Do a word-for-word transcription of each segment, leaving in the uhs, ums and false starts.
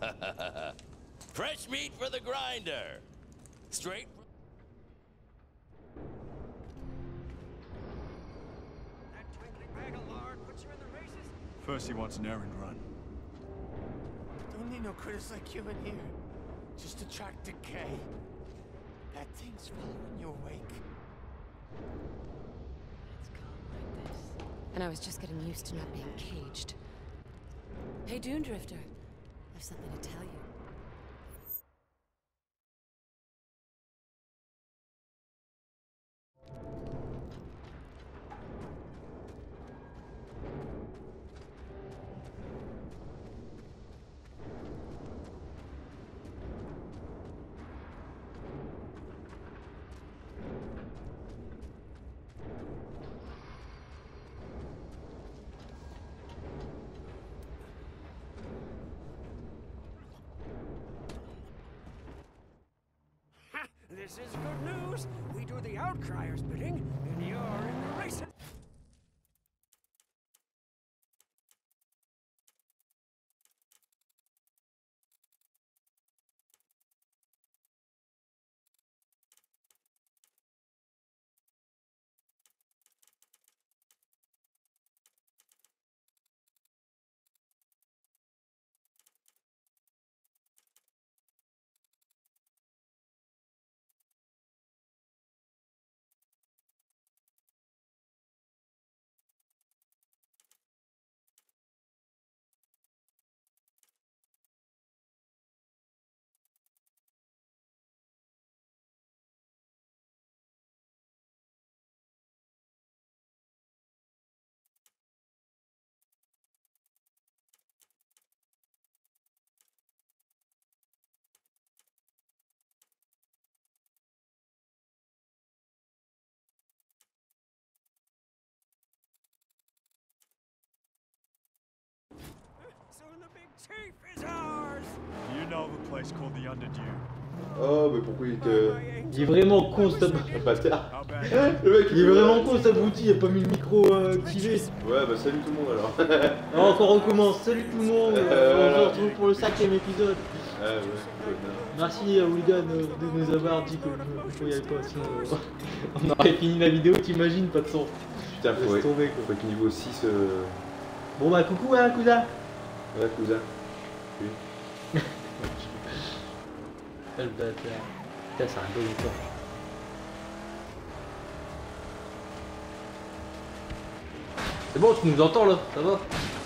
Fresh meat for the grinder. Straight. That twinkling bag of lard puts you in the races? First he wants an errand run. Don't need no critters like you in here. Just attract decay. That thing's following your wake. It's calm like this. And I was just getting used to not being caged. Hey, Dune Drifter. I've something to tell you. This is good news. We do the Outcrier's bidding, and you're in the race. Soon the big chief is ours. You know of a place called the Underdew. Oh, mais pourquoi il te. Il est vraiment con ce Le bâtard. How bad? Le mec Il est vraiment con cet abruti, il a pas mis le micro euh, activé. Ouais, bah salut tout le monde alors. Alors encore on recommence, salut tout le monde, euh, on se retrouve pour le cinquième épisode. Ah ouais, ouais. Merci à Hooligan euh, de nous avoir dit que il faut y aller pas, sinon euh, on aurait fini la vidéo, t'imagines, pas de son. Putain, faut, Laisse tomber, quoi. faut être niveau six. Euh... Bon bah coucou hein cousin. Ouais, cousin. Oui. Quel bâtard. Putain, c'est un beau temps. C'est bon, tu nous entends là, ça va?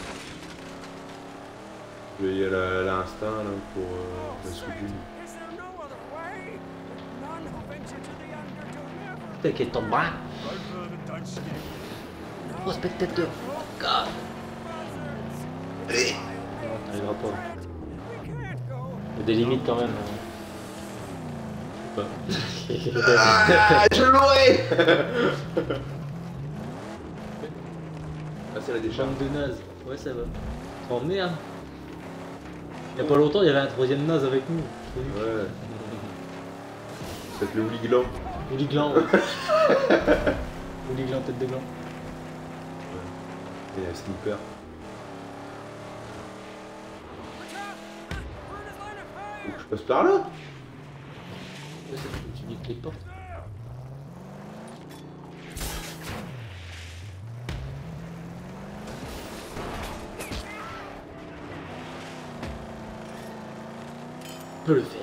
Il y a l'instinct là pour euh, la soudure. Is there no other way? None who venture to the Undertow never. Putain, qu'elle tombe bras. Go further, don't skip. Oh, spectateur. God. Non, t'arriveras pas. We can't go. Il y a des limites quand même. hein. Je sais pas. Ah, je l'aurais. Ah, c'est la décharge. Chambre de naze. Ouais, ça va. Oh merde. Il y a pas longtemps, il y avait un troisième naze avec nous. Ouais. C'est le Hooligan. Hooligan. Hooligan, tête de gland. Et un sniper. Faut que je passe par là. Ouais, c'est comme tu dis que les portes. On peut le faire.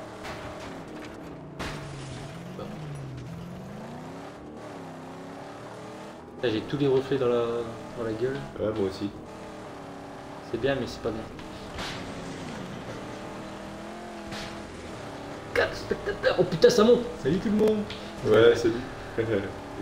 Bon. Là, j'ai tous les reflets dans la, dans la gueule. Ouais, moi aussi. C'est bien, mais c'est pas bien. quatre spectateurs. Oh putain, ça monte. Salut tout le monde. Ouais, salut. Dunes.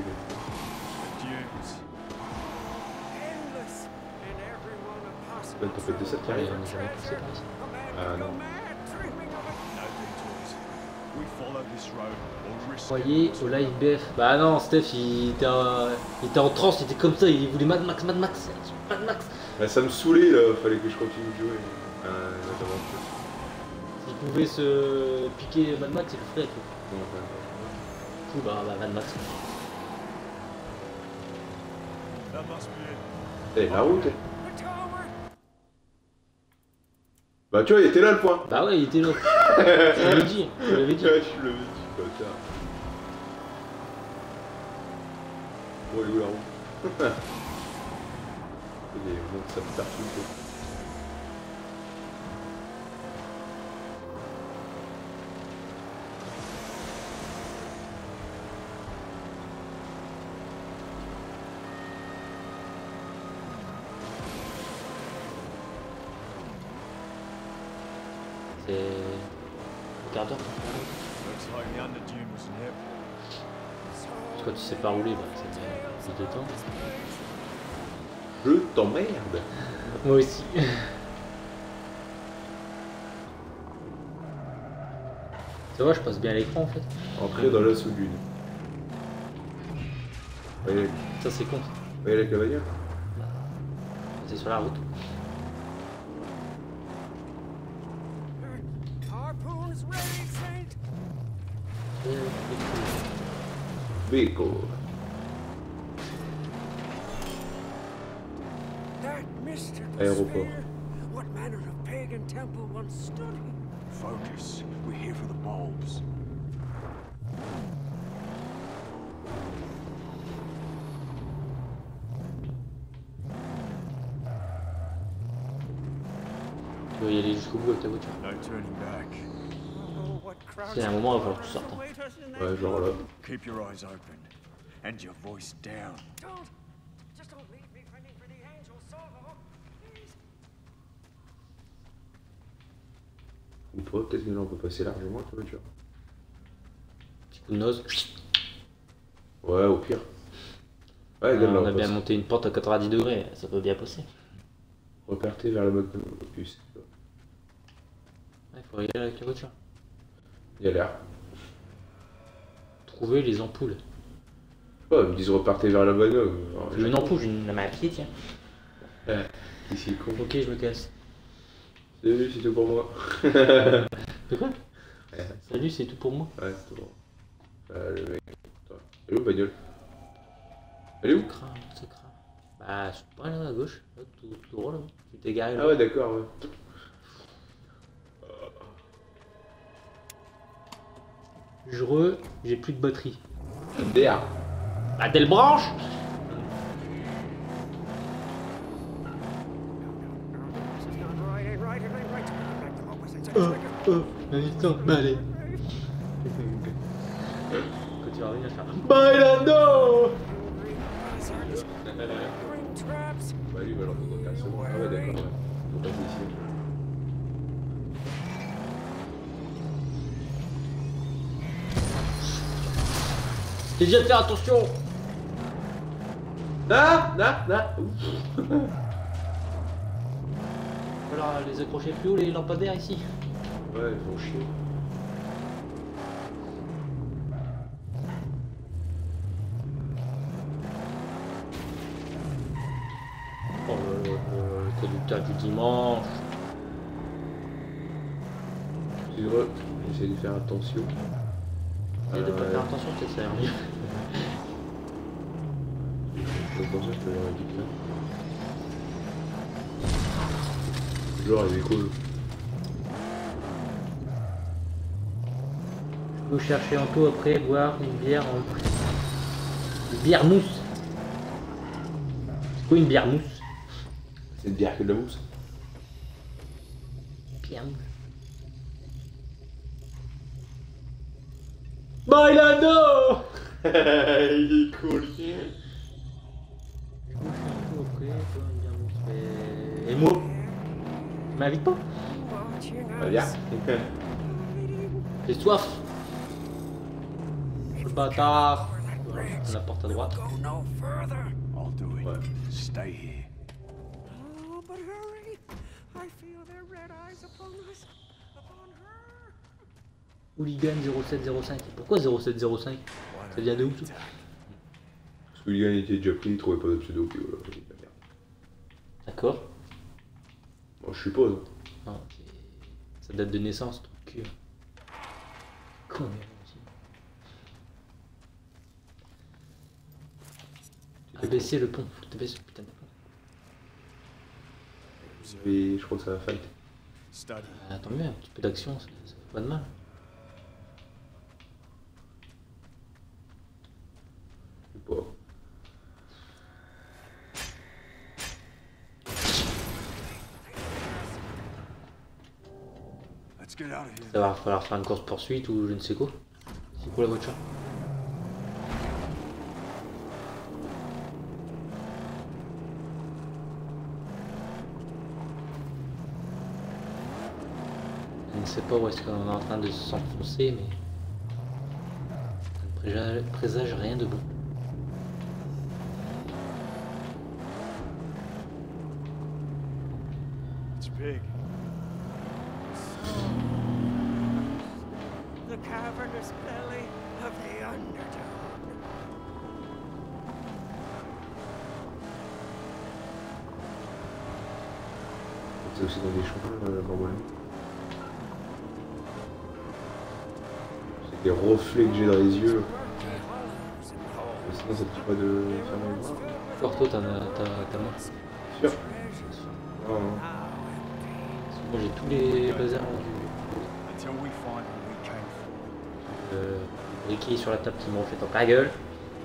Endless in every one a possible. Ouais, t'as fait de ça, Ouais, carré. on est jamais poussé par ici. Ah non. No detours. We follow this road or risk Croyez au live B F. Bah non, Steph il était, en... il était en transe, il était comme ça, il voulait Mad Max, Mad Max, Mad Max. Bah, ça me saoulait là, fallait que je continue de jouer. Euh, l'aventure. S'il pouvait se piquer Mad Max, il le ferait. Non, enfin, Tout bah, bah Mad Max. That must be it. Eh, la route. Bah tu vois, il était là le point. Bah ouais, il était là. Je l'avais dit, je l'avais dit. Ouais, je l'avais dit, bâtard. Bon, il est où la roue? Il est bon, ça me perturbe. C'est... un quart d'heure. Looks like the Underdune was an airport. Parce que quand tu sais pas rouler, bah c'est plus de temps. Je t'emmerde. Moi aussi. Ça va, je passe bien à l'écran en fait. Entrer dans la sous-dune. Voyez, Ça c'est con. voyez la cavalière? C'est sur la route. Harpoon's ready, Saint. Béco. That Mister Aéroport. Despair. What manner of pagan temple once stood here? Focus. We're here for the bulbs. Tu vas y aller jusqu'au bout avec ta voiture. No turning back. Oh, what crowds C'est un moment, il va falloir que tu sortes. hein. await us in that Ouais, genre là. Keep your eyes open. And your voice down. Don't, just don't leave me finding for the angel solo, please. Ou pas, peut-être que là on peut passer largement avec la voiture. Petit coup de nose. Ouais, au pire. Ouais, Ah, regarde là, on a on bien passe. monté une pente à quatre-vingt-dix degrés, ça peut bien passer. Repartez vers la mode opus. Il faut y aller avec la voiture. Il y a l'air. Trouver les ampoules. Oh, ils me disent repartez vers la bonne œuvre. Je veux une ampoule, j'ai une la main à pied, tiens. Ouais, ici con. Ok, je me casse. Salut, c'est tout pour moi. De quoi? Ouais, Salut, c'est tout pour moi. ouais, c'est tout bon. Euh, le mec. Attends. Elle est où, bagnole? Elle est où? Ça craint, ça craint. Bah, je suis pas là à gauche, là, tout, tout droit là. Tu t'es garé là. Ah ouais, d'accord, ouais. Je re, j'ai plus de batterie. M D R. Bah, t'es le branche! This is not right, ain't right, it ain't right. Back them up, Saint. Oh, oh, un instant, bah allez. Quand tu vas revenir, je vais faire Bailando! Buzzards, ring traps. Bah lui, il va leur faire dans secondes. Ah ouais, d'accord, ouais. Faut passer ici. J'ai déjà fait attention! Ah, là, là. Ouf. Voilà, les accrocher plus haut, les lampadaires ici. Ouais, ils font chier. Oh le, le, le conducteur du dimanche. Tu vois, j'essaie de faire attention. Et de pas Euh, faire attention, peut-être ça ira mieux. Attention, je peux leur dire là. Genre, il est cool. Vous cherchez en tout après boire une bière en... Une bière mousse. C'est quoi une bière mousse? C'est une bière que de la mousse. Bière mousse. Bailando! Il est cool. Vous cherchez en tout après boire une bière mousse. Mais... Et moi? Tu m'invites pas? Watching Bah, us. viens. J'ai soif. Le bâtard. La porte à droite. Go no further. I'll do it. Ouais. Stay here. Oh, but hurry. I feel their red eyes upon us. Upon her. Hooligan zéro sept zéro cinq. Pourquoi zéro sept zéro cinq? Ça vient de où ça? Parce que Ligan était déjà pris, il trouvait pas de pseudo, puis voilà, il dit, bah, merde. D'accord. Bon, je suppose. Non, ça date de naissance, ton cul. Con, aussi. T'as baissé le pont, faut te baisser le putain de pont. Et je crois que ça va fight. Study. Ah, tant mieux, un petit peu d'action, ça, ça fait pas de mal. Je sais pas. Let's get out of here. Ça va falloir faire une course poursuite ou je ne sais quoi. C'est quoi la voiture? Je ne sais pas où est-ce qu'on est en train de s'enfoncer, mais ça ne présage, présage rien de bon. It's big. The cavernous belly of the Underdark. C'est aussi dans des champs, euh, normalement. C'est des reflets que j'ai dans les yeux. Mais sinon, ça te dit pas de faire mon voir. Encore toi, t'en as ta main. Sûr. Non, non. Parce que moi j'ai tous les bazars du Until we find what we came for. euh, briquet sur la table qui me refait dans ta gueule.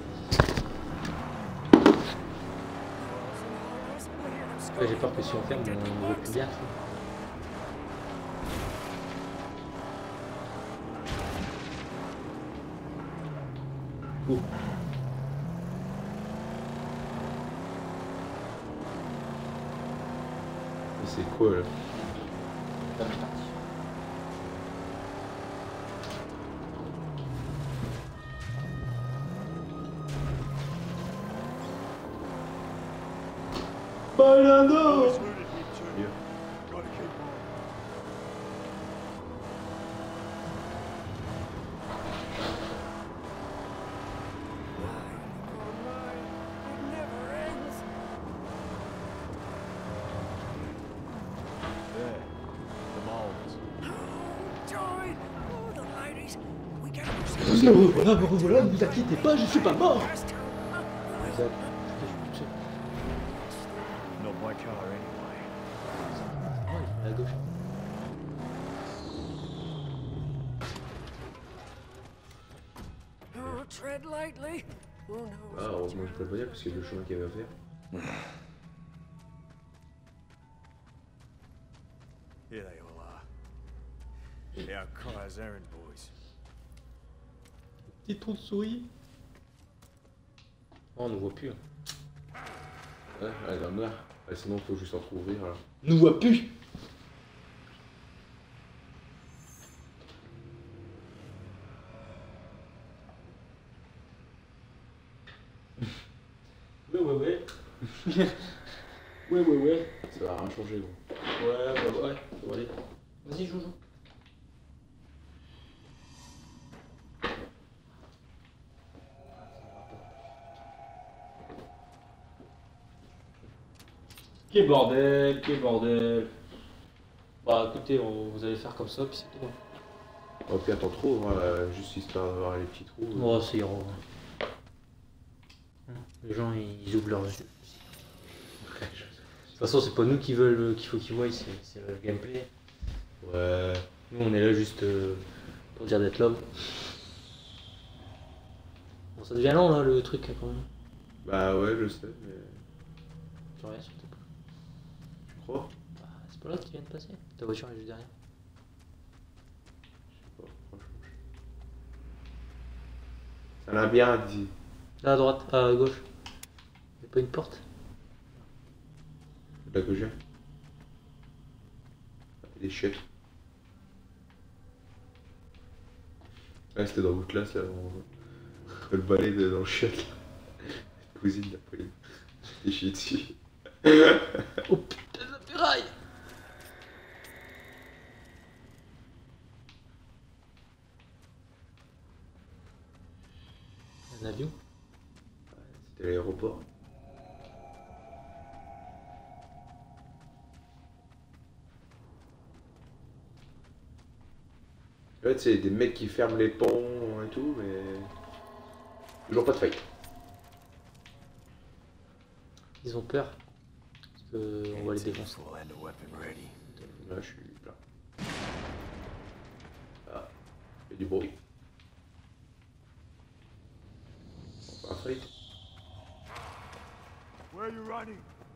Ouais, j'ai peur que si on ferme, on ne veut plus bien. Ouh. C'est quoi là? Balado! It's looted here too. Yeah. Gotta keep on. It never ends. There. The moles. Oh, joy! Oh, the ladies. We gotta Voilà, voilà, ne vous inquiétez pas, je suis pas mort. Exact. Not my car anyway. À la gauche. Oh, tread lightly. Who knows? Ah, heureusement que je peux pas dire parce qu'il y a le chemin qu'il y avait à faire. Here they all are. The Outcry's errand boys. Petit trou de souris. Oh, on ne voit plus. Hein. Ouais, elle est dans le noir. Ouais, sinon, faut juste entrouvrir là. On ne voit plus. Ouais, ouais, ouais. Ouais, ouais, ouais. Ça va rien changer, gros. Ouais, ouais, ouais. Bon, allez. Vas-y, joue, joue. Quel bordel, quel bordel. Bah écoutez, on, vous allez faire comme ça, puis c'est tout. Au pire, t'en trouves, hein, juste histoire d'avoir les petits trous. Oh, c'est ira. Les gens, ils ouvrent leurs yeux. De toute façon, c'est pas nous qui veulent, qu'il faut qu'ils voient, c'est c'est le gameplay. Ouais. Nous, on est là juste euh, pour dire d'être l'homme. Bon, ça devient lent là, le truc quand même. Bah ouais, je sais, mais. Tu regardes sur ta poule. Tu crois? Bah, c'est pas là qui vient de passer. Ta voiture est juste derrière. Je sais pas, franchement. Ça l'a bien dit. Là à droite, à gauche. Y'a pas une porte? Là que j'ai. Des chiottes. Ouais, c'était dans votre classe là. On... Le balai de... dans le chiotte là. Cousine de la Pauline. J'ai chié dessus. Oh putain de la ferraille! Un avion? C'était l'aéroport. En fait, c'est des mecs qui ferment les ponts et tout, mais. Toujours pas de faille. Ils ont peur. Parce qu'on va les défoncer. Full and a weapon ready. Là, je suis plein. Ah, il y a du bruit. Un fight. Where are you running?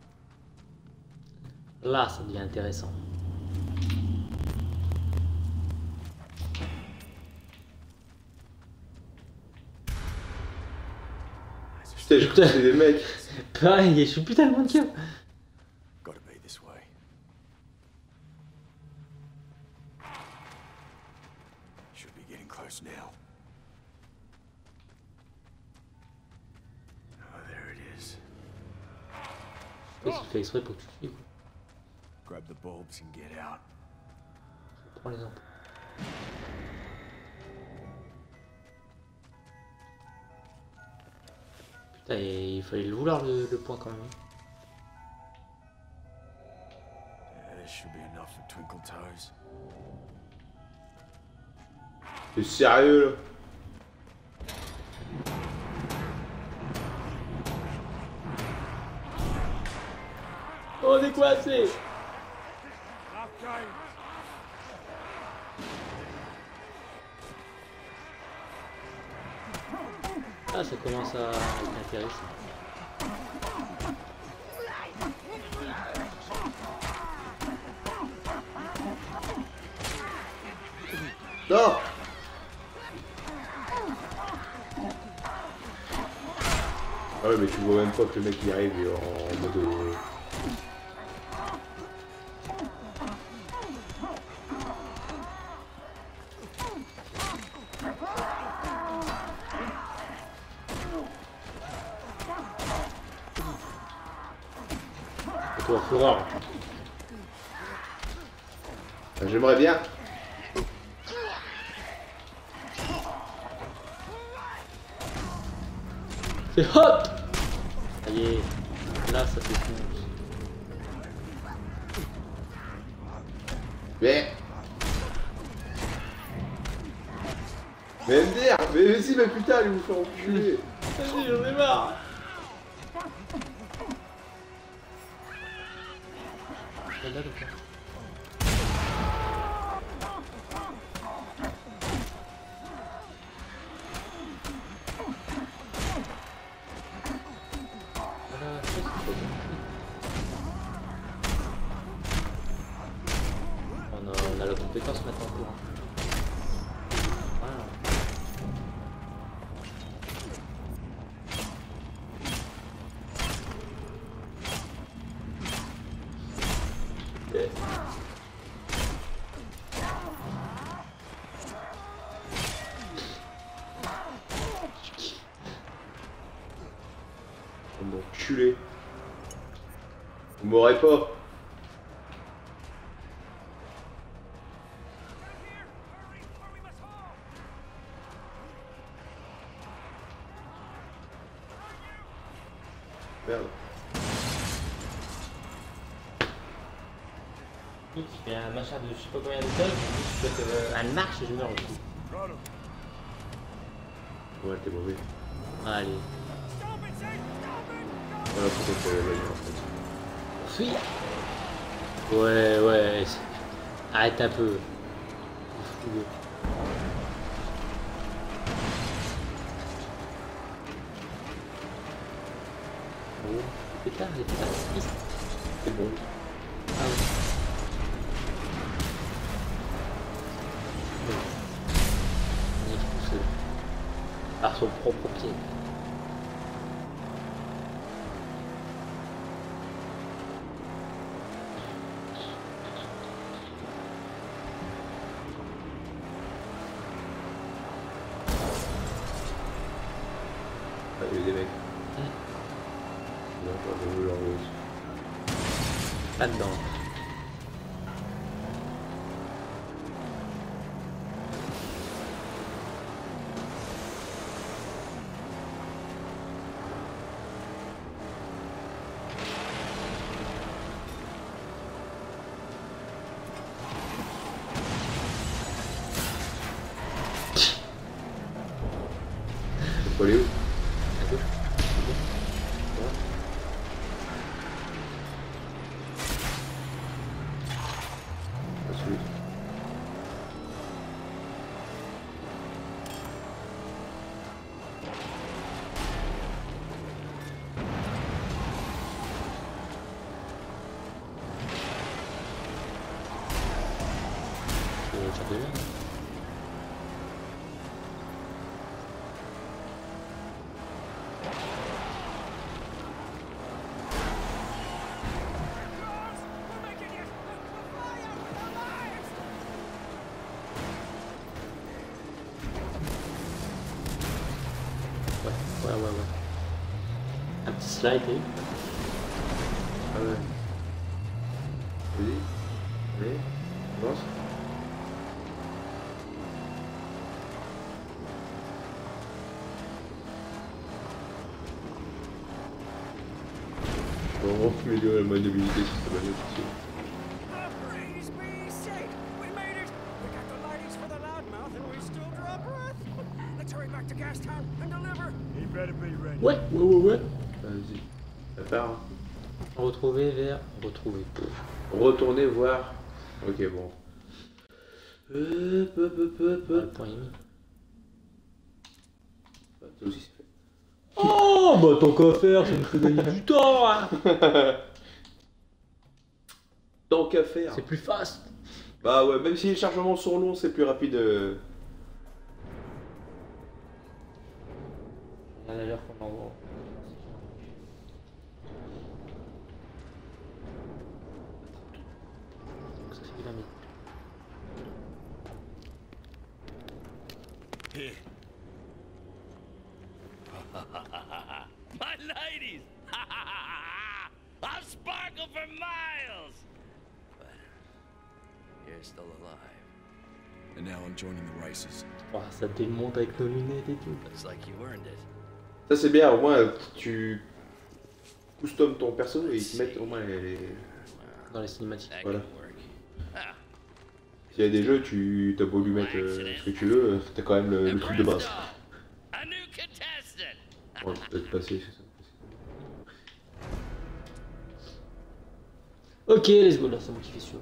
Là, ça devient intéressant. Putain, j'ai recruté des mecs. Pareil, je suis plus tellement de cœur. Gotta be this way. Should be getting close now. Oh, there it is. Qu'est-ce qu'il fait exprès pour que tu fuis, quoi. Grab the bulbs and get out. Prends les ampoules. Putain, il fallait le vouloir le, le point quand même. Yeah, this should be enough for Twinkle Toes. T'es sérieux là? On est coincé. Ah, ça commence à être intéressant. Non! Ah ouais, mais tu vois même pas que le mec il arrive en mode... Euh... Toi, fureur. J'aimerais bien. C'est hot! Ça y est, là ça défonce. Mais... Mais M D R, mais vas-y, mais putain, allez vous faire enculer. Vas-y, j'en ai marre. Là, donc, là. Voilà, ça, c'est trop bien. On a, on a la compétence maintenant pour. Voilà. Yeah. Mon enculé. Vous m'aurez pas. Merde. Il fait un machin de je sais pas combien de tonnes, je peux euh, elle marche et je meurs aussi. Ouais, t'es mauvais. Allez, Voilà pourquoi t'es là en fait. fuis. Ouais, ouais, arrête un peu. Oh, les pétards, les pétards, C'est bon. ah ouais. On est expulsé par son propre pied. Ah, il y a eu des mecs. Hmm. Non, j'aurais voulu leur rose. Pas dedans. Faut aller où? À gauche. de là. Ouais, ouais, ouais, ouais. Un petit slide, et... Ah ouais. Vas-y. Allez, avance. On va améliorer la maniabilité sur cette bagnole aussi. Praise be saint! We made it! We got the lightings for the loudmouth and we still draw breath! Let's hurry back to Gastown and deliver! He better be ready. Ouais, ouais, ouais, ouais. Vas-y. Ça part. Hein. Retrouver vers... Retrouver. Retourner voir. Ok, bon. Hop, hop, hop, hop, Ah, le hop. point est mis. Ah, ça aussi c'est fait. Oh, bah tant qu'à faire, ça nous fait gagner du temps, hein. Tant qu'à faire. C'est plus fast. Bah ouais, même si les chargements sont longs, c'est plus rapide. euh. On a l'heure qu'on envoie. Ça fait de la minute. My ladies! I'll sparkle for miles! But you're still alive. And now I'm joining the races. Oh, ça démonte avec nos lunettes et tout. Looks like you earned it. Ça c'est bien, au moins tu custom ton perso et ils te mettent au moins les... Dans les cinématiques. That Voilà. can work. Ah, S'il y a des jeux, tu t'as beau lui mettre euh, ce que tu veux, t'as quand même le, le truc de base. presto, a new contestant! On va peut-être passer, c'est ça. Ok, let's go, là c'est moi qui fais sûr.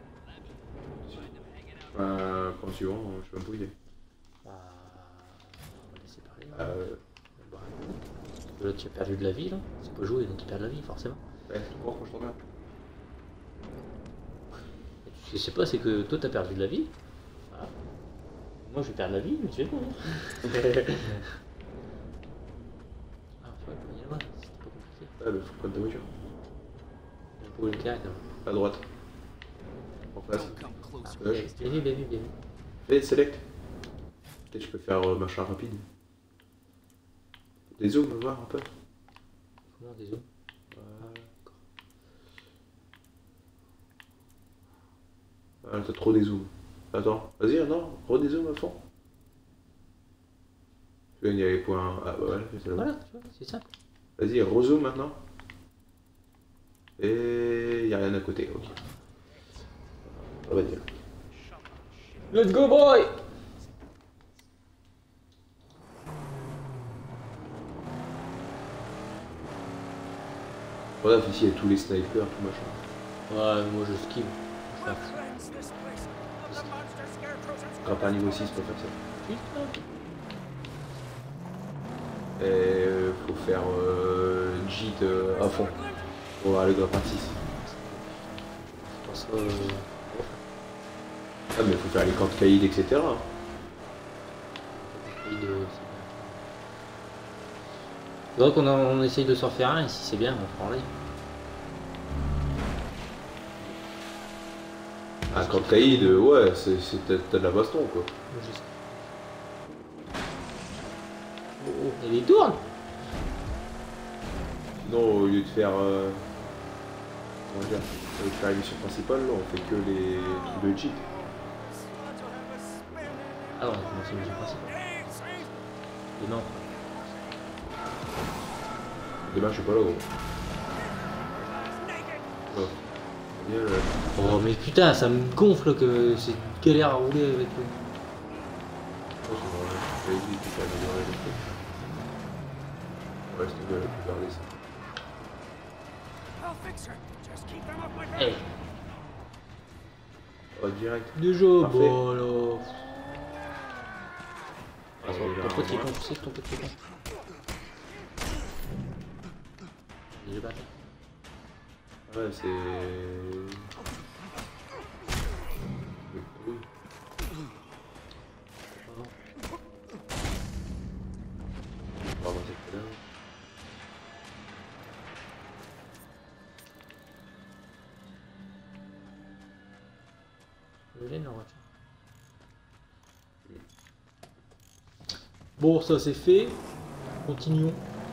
Euh, quand suivant, je sais même pas où il est. Bah, on va laisser parler. Euh, Bah, parce que là tu as perdu de la vie là. C'est pas jouer donc tu perds de la vie forcément. ouais, tout court quand je t'en viens. Et ce que je sais pas c'est que toi t'as perdu de la vie. Voilà. Moi je vais perdre la vie mais tu vas mourir. Ah, faut pas y aller, c'était pas compliqué. Ouais, bah faut prendre ta voiture. Pour une carte. À droite. En face. Ah, Gauche. bien vu, bien vu, bien vu. Fais select. Peut-être je peux faire euh, machin rapide. Des zooms, voir un peu. Comment des zooms? Ah, t'as trop des zooms. Attends, vas-y, non, redézoom à fond. Tu vois, il y a les points. Ah bah voilà, c'est là. Voilà, tu vois, c'est simple. Vas-y, rezoom maintenant. Et il n'y a rien à côté, ok. On va dire. Let's go boy! Bref, ici il y a tous les snipers, tout machin. Ouais, moi je skive. We'll cleanse this place of the monster scarecrows and Quand t'as un niveau six pour faire ça. Putain. Et euh, faut faire euh, J T euh, à fond. Pour aller dans la partie six. Je pense que... Ah mais faut faire les camps de caïd, et cetera. Donc on, a, on essaye de s'en faire un et si c'est bien on prend live. Ah camp de caïd, euh, ouais, c'est t'as t'as de la baston quoi. Juste. Oh, oh, elle est tourne. Sinon au lieu de faire... Euh, comment dire, au lieu de faire la mission principale, là, on fait que les trucs de J T. Ah non, c'est une mission principale. Et non. Demain je suis pas là gros. Oh. Bien, là. Oh mais putain, ça me gonfle que c'est galère à rouler avec eux. Oh, c'est vrai, j'avais dit que tu peux améliorer le truc. Ouais, c'était bien, je peux garder ça. I'll fix her. Just keep them off my Eh, back. Oh, direct. déjà, Parfait. bon alors. Ah, Ton on est là, pote qui est ouais. con, tu sais que ton pote qui est con. Il est bâtard. Ouais, c'est... Oui. peu gênant, ouais. Bon, ça c'est fait. Continuons.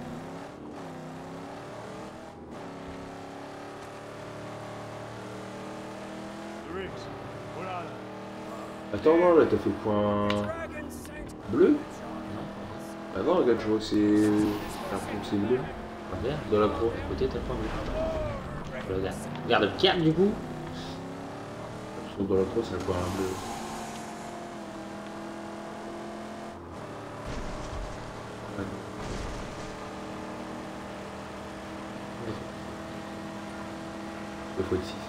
Attends, non, là t'as fait point bleu? Ah non, regarde, je vois que c'est. C'est bleu. Regarde, dans la pro, à côté t'as le point bleu. Regarde, regarde le cap du coup. Je trouve dans la pro, c'est un point bleu. Ouais. deux fois six.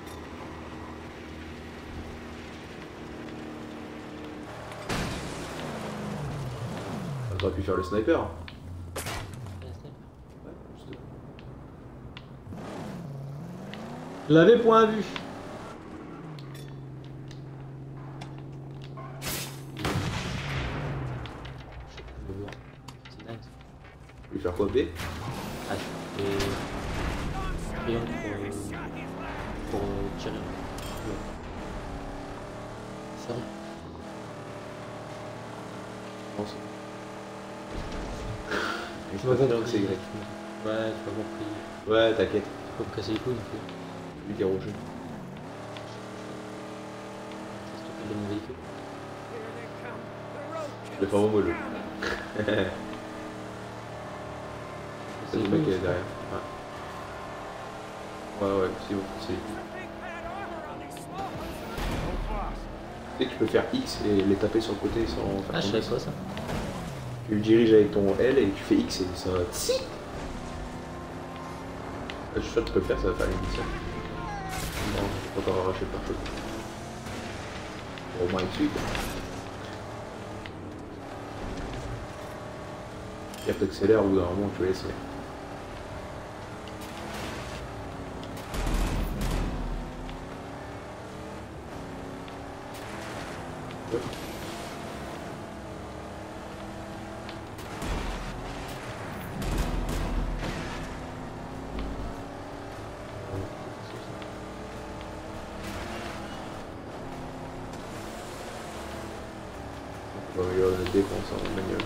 T'aurais pu faire le sniper. Ouais, justement. L'avait point à vue. C'est dingue. Tu veux faire quoi, B? Ah, et... Rayon pour, pour tirer. C'est vrai. Non, c'est Je m'as que compris. c'est grec. Ouais, tu m'as compris. Ouais, t'inquiète. Faut me casser les couilles non plus. Lui déroger. C'est ce de mon véhicule. Je vais faire mon mollo. C'est le mec qui est derrière. Ouais, ouais, ouais, c'est bon, c'est lui. Tu sais que tu peux faire X et les taper sur le côté sans faire Ah, je tomber. savais pas ça. Tu le diriges avec ton L et tu fais X et ça va. Si je suis sûr que tu peux le faire, ça va faire une mission. Non, je peux encore arracher plein de choses. Au moins dessus. Et après t'accélères au bout d'un moment tu laisses. Ouais. On va améliorer notre défense en manuel.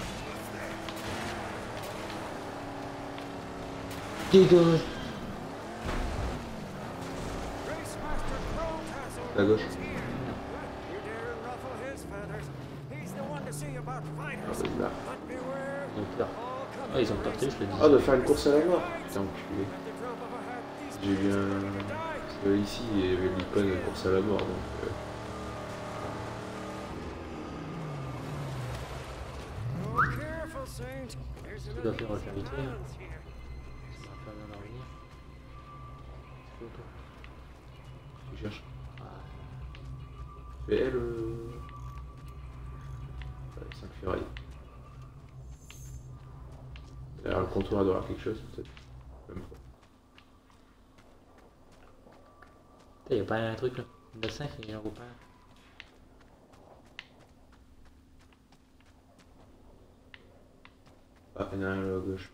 Dégage. À gauche. Ah, bah, là. Ils ont peur. Ah, ils ont peur, je le dis. Ah, de faire une course à la mort. Putain, enculé. J'ai vu un. Parce que ici, il y avait l'icône de course à la mort donc. Euh... Tu dois faire refaire vite fait. Ça va pas bien en revenir. C'est quoi toi? Tu cherches. Et elle. Euh... Ouais, cinq ferrailles. Derrière le comptoir, il doit y avoir quelque chose peut-être. Même pas. Y'a pas un truc là. Il y en a cinq, il y en a pas un. Ah, il y en a un là à gauche.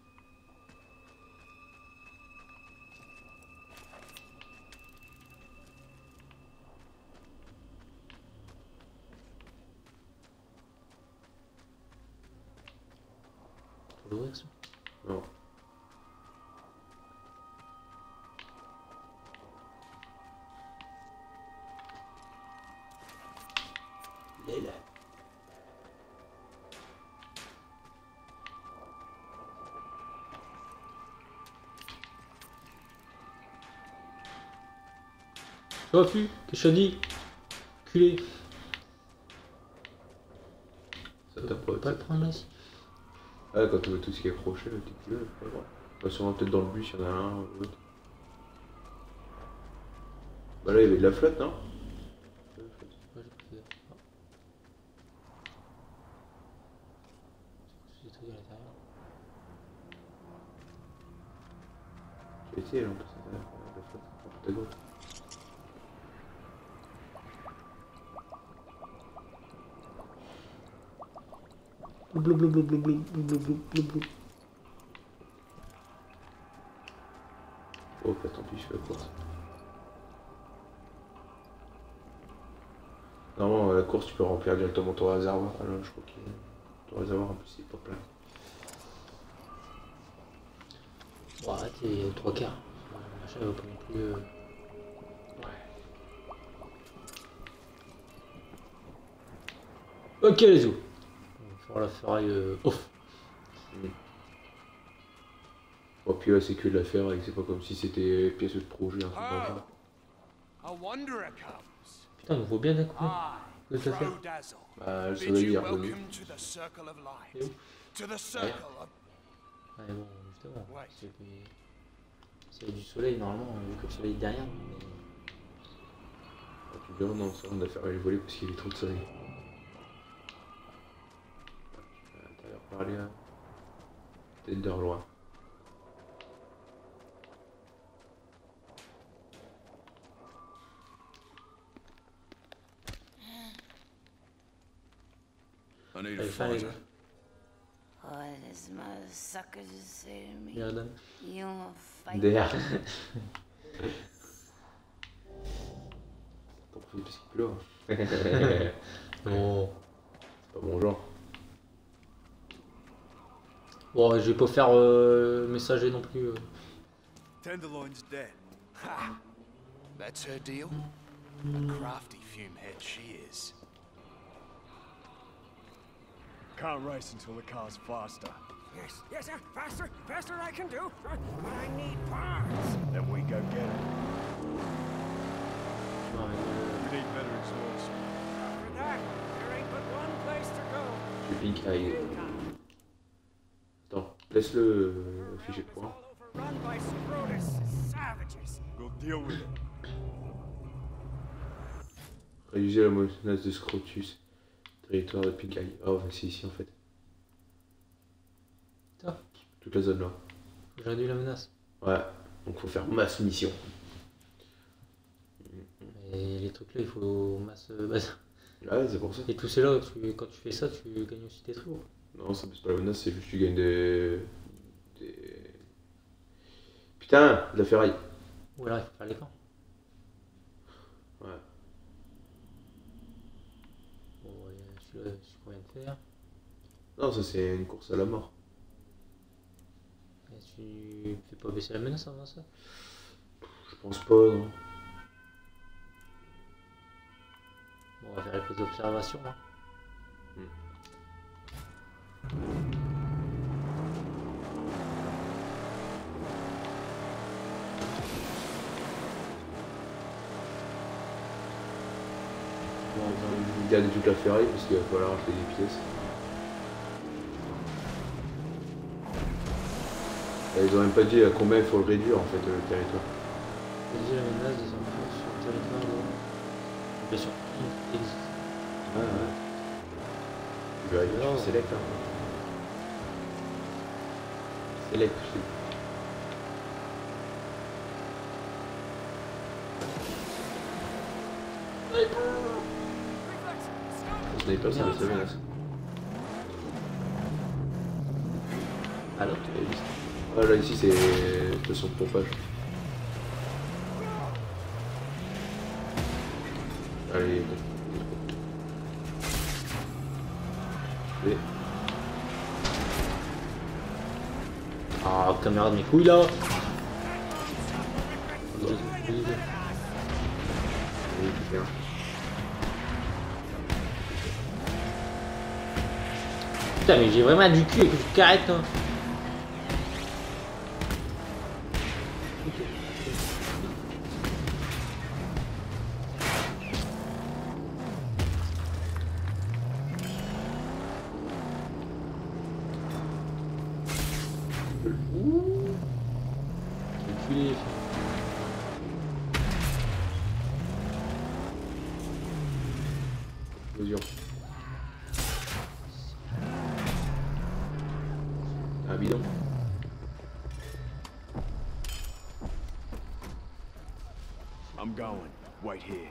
Faut l'ouvrir ça? Non. Il est là. Tu vois plus? Qu'est-ce que je te dis? Culé. Ça t'a pas. Pas le prendre là ici. Ah, quand tu vois tout ce qui est accroché, là, t'es culé, c'est pas grave. Bah, sûrement peut-être dans le bus, il y en a un ou l'autre. Bah là, il y avait de la flotte, non? Ouais, j'ai pris gaffe. Ah. C'est des trucs à l'intérieur. J'ai essayé, là, en plus, la flotte, c'est pas gauche. Blou blou blou blou blou blou blou blou blou blou. Oh, bah tant pis, je fais la course. Normalement, à la course, tu peux remplir directement ton réservoir. Alors, je crois que ton réservoir en plus, il est pas plein. Bon, là, t'es trois quarts. Machin, il va pas non plus. Euh... Ouais. Ok, les os. On va faire la ferraille euh, off. Mm. Bon, puis là, c'est que de la ferraille, c'est pas comme si c'était pièce de projet, un truc comme ça. A wanderer comes. Putain, on voit bien d'un coup. I, Que ça fait? Frodazzle, Bah, le bid soleil you est revenu. welcome to the circle of light. Et où? To the circle of... Ah, mais bon, justement. Ouais. C'est s'il y a du soleil, normalement, vu que le soleil est derrière. Mais... Ah, tu verras, non, ça, on a fermé les volets parce qu'il y avait trop de soleil. T'as l'air parler là. Peut-être de loin. I need Allez, a fais les fighter. gars. What does my sucker just say to me? Miradan. You wanna fight? Derrière. T'en profites parce qu'il pleut. Bon. C'est pas bon genre. Bon, je vais pas faire euh, messager non plus. Euh. Tenderloin's dead. Ha! That's her deal? A crafty fumehead she is. Can't race until the car's faster. Yes, yes, sir. Faster, faster I can do. But I need parts. Then we go get it. Non, mais, euh, We need better exhaust. For that, there ain't but one place to go. Je Pink Eye. Attends, laisse le fichier de point. All overrun by Scrotus savages. We'll deal with it. Réduisez la menace de Scrotus. Territoire de Pink Eye. Ah ouais, c'est ici en fait. Putain. Toute la zone là. j'ai réduit la menace. Ouais, donc faut faire masse mission. Et les trucs là, il faut masse euh, base. Ouais, c'est pour ça. Et tout c'est là, tu, quand tu fais ça, tu gagnes aussi des trucs. Gros. Non, ça baisse pas la menace, c'est juste que tu gagnes des... des... Putain, de la ferraille. Ou alors il faut faire les camps. Ouais. Bon, ouais, celui-là, c'est qu'on vient de faire. Non, ça c'est une course à la mort. Et tu fais pas baisser la menace avant ça? Je pense pas, non. Bon, on va faire les poses d'observation là. Bon, on va garder toute la ferraille parce qu'il va falloir acheter des pièces. Et ils ont même pas dit à combien il faut le réduire en fait le territoire. Réduire la menace des enfants sur le territoire de... Bien sûr, il existe. Ouais, ouais. Tu vas aller Non. sur Select. Hein. Select, je sais. Ce n'est pas ça, mais ça menace. Alors, Ah là ici c'est station de pompage. Allez, go. Et... ah, caméra de mes couilles là. Oui, bien. Putain, mais j'ai vraiment du cul avec une carrette. Hein. Enculé. Mesure. Un bidon. I'm going. Wait here.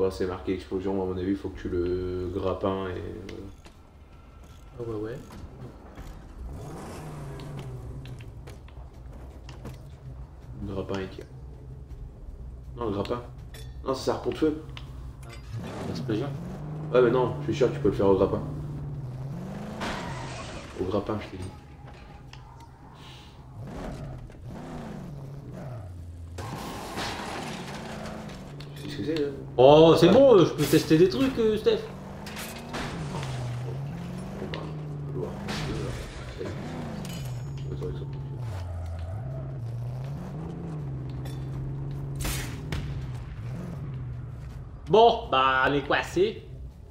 Quand c'est marqué explosion, à mon avis, il faut que tu le grappin et... Ah ouais, ouais. Le grappin et tir. Non, le grappin. Non, c'est un harpon de feu. Explosion. Ouais, mais non, je suis sûr que tu peux le faire au grappin. Au grappin, je t'ai dit. Tu sais ce que c'est là? Oh, c'est bon, euh, je peux tester des trucs, euh, Steph. Bon bah, on va voir. Ça y est. Attends, ils sont plus. Bon, bah, on est coincé.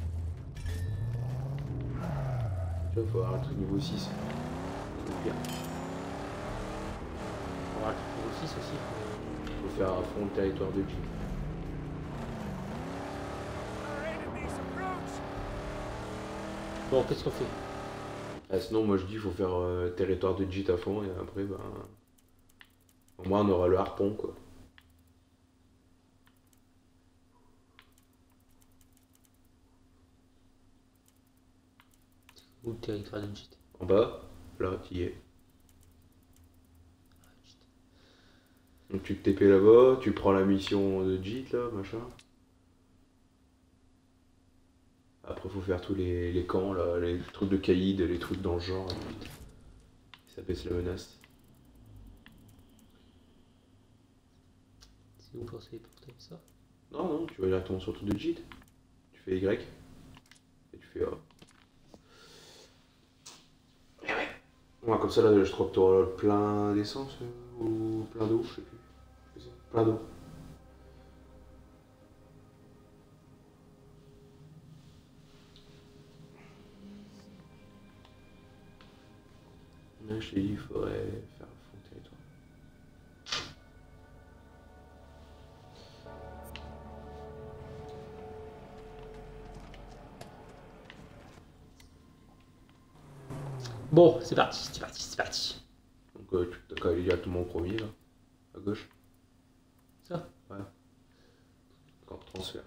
Tu vois, faut avoir un truc niveau six. C'est bien. On va le trouver six aussi. Faut faire à fond le territoire de Jeep. Our enemies approach! Bon, qu'est-ce qu'on fait? Ah, sinon, moi je dis, il faut faire euh, territoire de Jeep à fond et après, bah. Au moins, on aura le harpon quoi. Où le territoire de Jit? En bas, là, tu y es. Donc tu te T P là-bas, tu prends la mission de Jit là, machin. Après faut faire tous les, les camps là, les trucs de caïd, les trucs dans le genre. Ça baisse la menace. C'est où pour se téléporter ça? Non, non, tu vas directement sur le truc de Jit. Tu fais Y. Et tu fais A. Ouais, comme ça là, je crois que tu auras plein d'essence euh, ou plein d'eau, je sais plus. Plein d'eau. Là, je t'ai dit, il faudrait faire fond de territoire. Bon, c'est parti, c'est parti, c'est parti. Donc euh, tu t'as qu'à aller directement au premier là, à gauche. Ça? Ouais. Camp de transfert.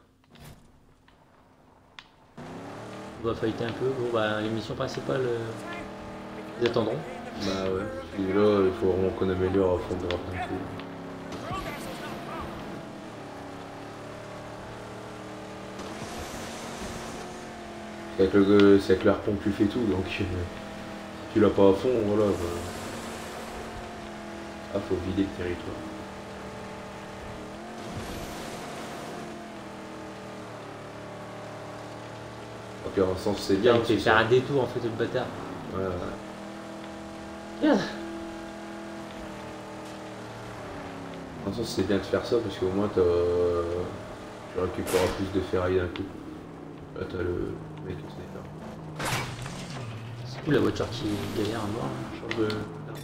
On va fighter un peu. Bon, bah, les missions principales, euh, ils attendront. Bah ouais, et là il faut vraiment qu'on améliore à fond de grappin et tout. C'est avec le, c'est avec l'harpon que tu fais tout, donc euh, si tu l'as pas à fond, voilà. Bah... Ah, faut vider le territoire. Ok, en sens c'est bien. Il fait faire un détour en fait, le bâtard. Ouais, ouais. Regarde. En sens c'est bien de faire ça parce qu'au moins t'as... tu récupéreras plus de ferraille d'un coup. Là t'as le mec au sniper. C'est cool la voiture qui galère à mort. Change de...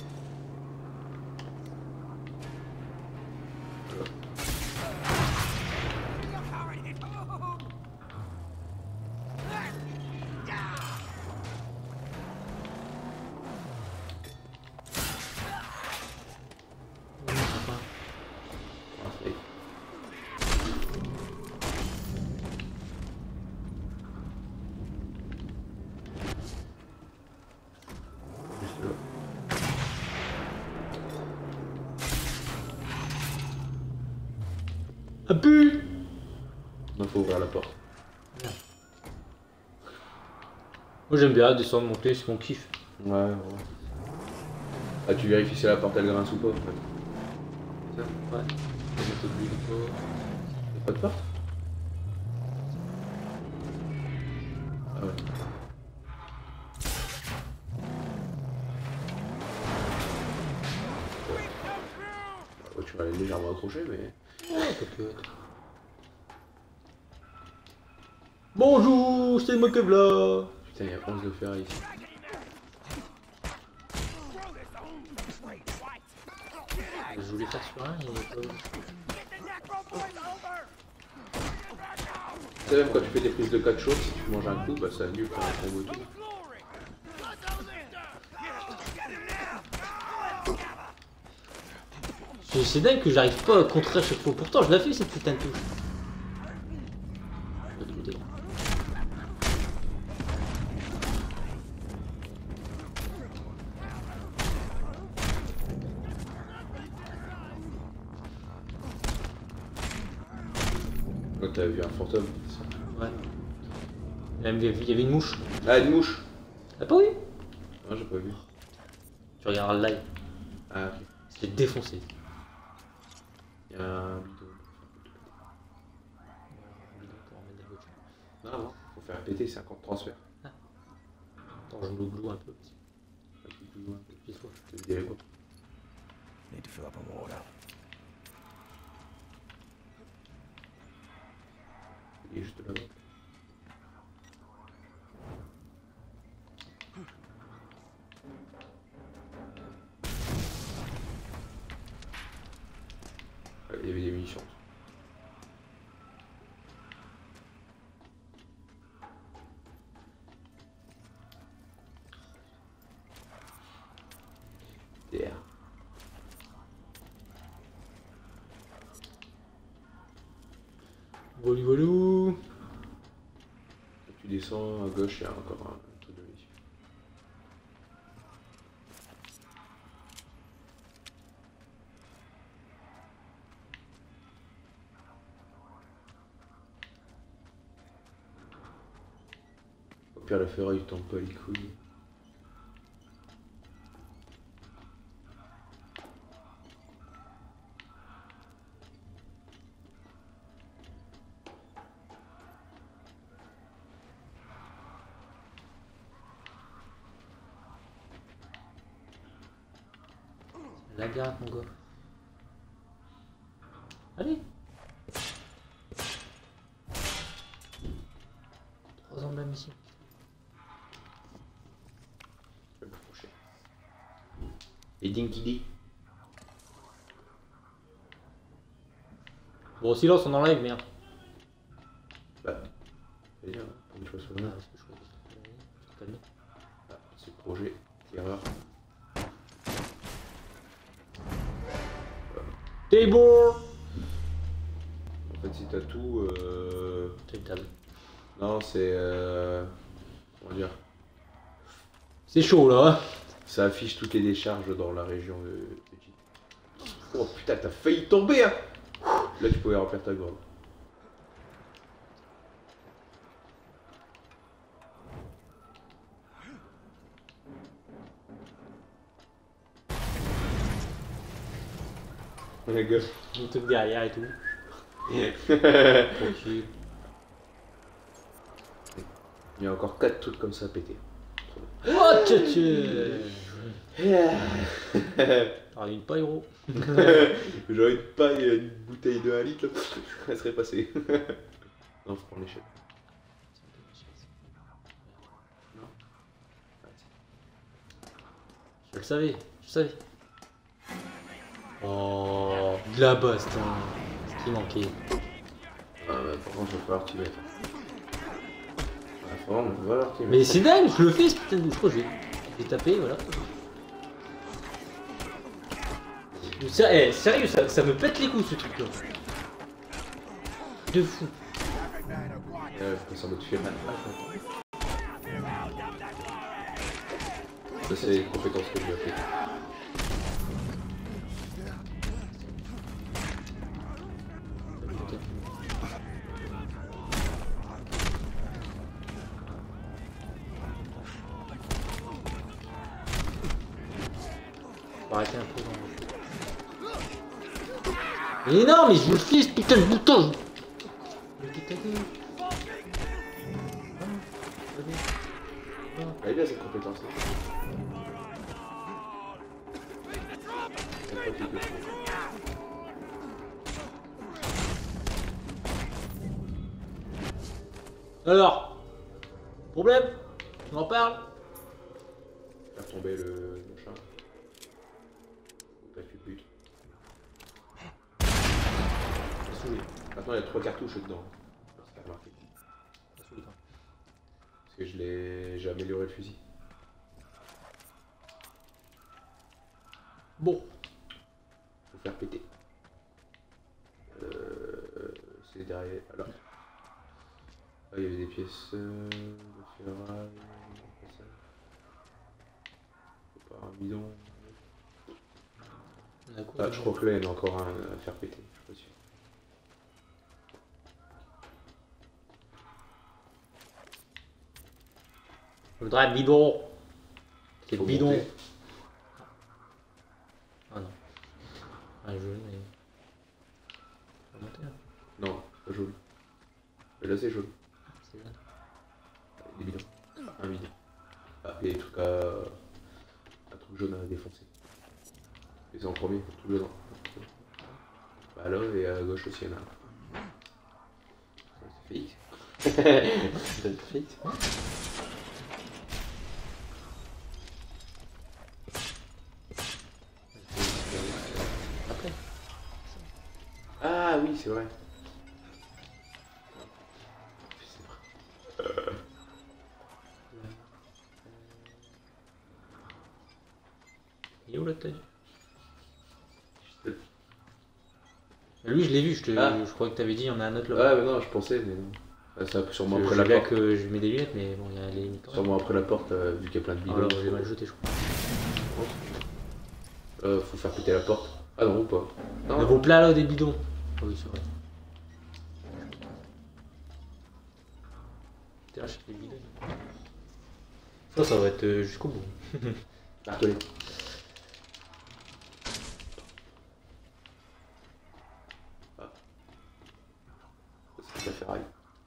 Ah pu. Non, faut ouvrir la porte. Moi j'aime bien descendre, monter, c'est mon kiff. Ouais, ouais. Ah, tu vérifies si la porte elle grince ou pas en fait. Ça, ouais. Je vais mettre de l'huile ou pas. Y'a pas de porte? Ah ouais. La voiture elle est légèrement accrochée mais... Bonjour, c'est moi que là. Putain, il y a onze de fer ici. Je voulais faire sur un, il y a pas... Tu sais, même quand tu fais des prises de quatre chaudes, si tu manges un coup, bah ça annule quand on tombe autour. C'est dingue que j'arrive pas à contrer à chaque fois. Pourtant, je la fais cette putain de touche. t'as vu un fantôme. Ouais. Il y avait il y avait une mouche. Ah, une mouche. T'as pas vu? Non, j'ai pas vu. Tu regarderas le live. Ah, ok. C'était défoncé. Il y a un bidon. Non, non, faut faire péter, c'est un compte transfert. Attends, je le glou un peu. Tu veux dire quoi? Need to fill up on water. Il est juste là-bas. Il y avait des munitions. Yeah. Volou volou. Tu descends à gauche, il y a encore un, un truc de munitions. Au pire, la ferraille, il tombe pas les couilles. La garde, mon gars. Allez. Trois ans de la mission. Je vais me coucher. Et Dinky Dee. Bon, silence, on enlève, merde. Bah, c'est bien, comme je vois sur le nom. Ah, c'est projet, erreur. Table. En fait, si t'as tout. Euh... C'est une table. Non, c'est. Euh... Comment dire? C'est chaud là, hein. Ça affiche toutes les décharges dans la région de petite. Oh putain, t'as failli tomber, hein! Là, tu pouvais remplir ta gourde. La gueule. Un truc derrière et tout. Tranquille. Il y a encore quatre trucs comme ça à péter. Oh, tchè tchè. Ah, une paille, gros. J'aurais une paille, une bouteille de un litre, là, elle serait passée. Non, je prends l'échelle. Je le savais, je le savais. Oh, de la baston. Ce qui manquait. Ah, bah, par contre, il va falloir t'y mettre. Ah, vraiment, il va falloir t'y mettre. Mais c'est dingue, je le fais ce putain de. Je crois que je vais, je vais taper, voilà. Ça, eh, sérieux, ça, ça me pète les couilles ce truc là. De fou. Ouais, faut ça mode film. Ça, c'est les compétences que j'ai appris. Faut arrêter un peu. Mais non, mais je le fais ce putain de bouton. Elle est bien cette compétence là. Alors, problème? On en parle? Faire tomber le machin. Faut pas que tu butes. Maintenant il y a trois cartouches dedans. C'est pas remarqué. Parce que je l'ai. J'ai amélioré le fusil. Bon. Faut faire péter. Euh, c'est derrière. Alors. Ah, il y avait des pièces euh, de ferraille. Ça. Faut pas un bidon. Ah, je crois que là il y en a encore un à faire péter. Je suis pas sûr. Je voudrais un bidon. C'est Faut bidon. monter. Ah non. Un jeu, mais. Faut monter là. Non, pas jaune. Là c'est jaune. C'est là. Des bidons. Un bidon. Ah, et des trucs à. Un truc jaune à défoncer. Et c'est en premier, le truc jaune. Bah là, et à gauche aussi, il y en a un. C'est fake. C'est fake. Après. Ah oui, c'est vrai. Il est où l'autre là? Lui, je l'ai vu, je, te... Ah. je croyais que t'avais dit il y en a un autre là-bas. Ah, mais non, je pensais, mais non. Ah, ça peut sûrement Je, après je la là porte. que je mets des lunettes, mais bon, il y a les limites. Sûrement après la porte, euh, vu qu'il y a plein de bidons. Alors, j'ai mal jeté, je crois. Euh, faut faire péter la porte. Ah non, ou pas. Non, Le beau plat là des bidons. Ah oui, c'est vrai. Putain, je les bidons. Ça, ça va être euh, jusqu'au bout. Attendez. Ah. C'est la ferraille.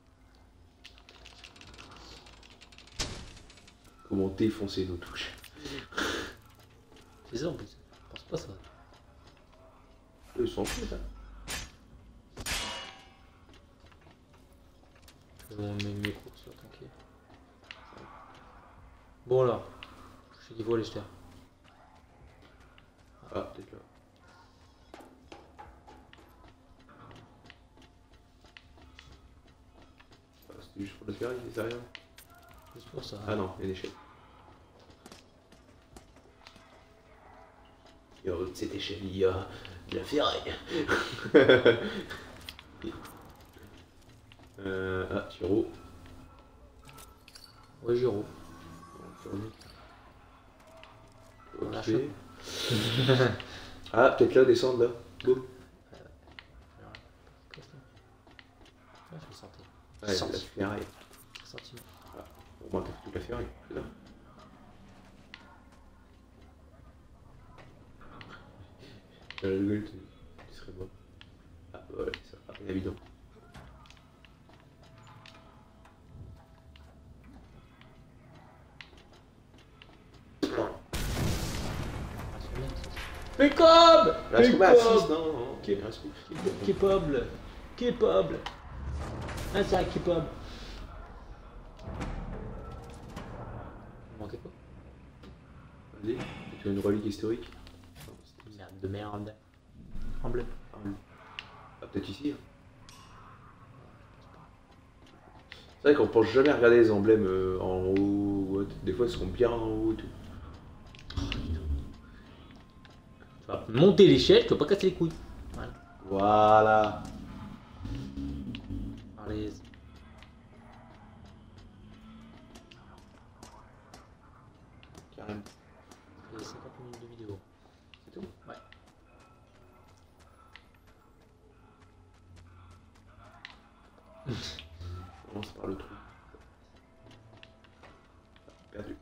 Comment défoncer nos touches. C'est ça en plus. Je pense pas ça. Eux, ils sont fous, ça. Je vais mettre mes courses là, tranquille. Bon là. Je sais qu'il faut aller se faire. Ah, peut-être là. Ah, c'était juste pour le ferraille, c'est rien. Juste pour ça. Ah non, il y a une échelle. Et en haut de cette échelle, il y a de la ferraille. euh, ah, Tiro. Ouais, Giro. Ok. Lâche. Ah, peut-être là, descendre là. Boum. Ah, je le sentais. Ouais, la Senti. ferraille. Sentiment. Ah, au moins, t'as fait toute la ferraille. C'est là. Euh, le gueule, tu serais bon. Ah, voilà, c'est ça. Ah, il y a bidon. Mais comme Là, je tombe à six, non, non, ok, Qui- reste plus. Capable. Capable. Ah, c'est un capable. Il manquait quoi? Vas-y, tu as une relique historique. Merde de merde. En bleu. Ah, oui. Ah, peut-être ici. Hein. C'est vrai qu'on pense jamais à regarder les emblèmes euh, en haut ou autre. Des fois, ils sont bien en haut et tout. Tu vas monter l'échelle, tu vas pas casser les couilles. Voilà. Voilà. Allez. Carrément. Il y a cinquante minutes de vidéo. C'est tout. Ouais. On commence par le trou. Ah, perdu.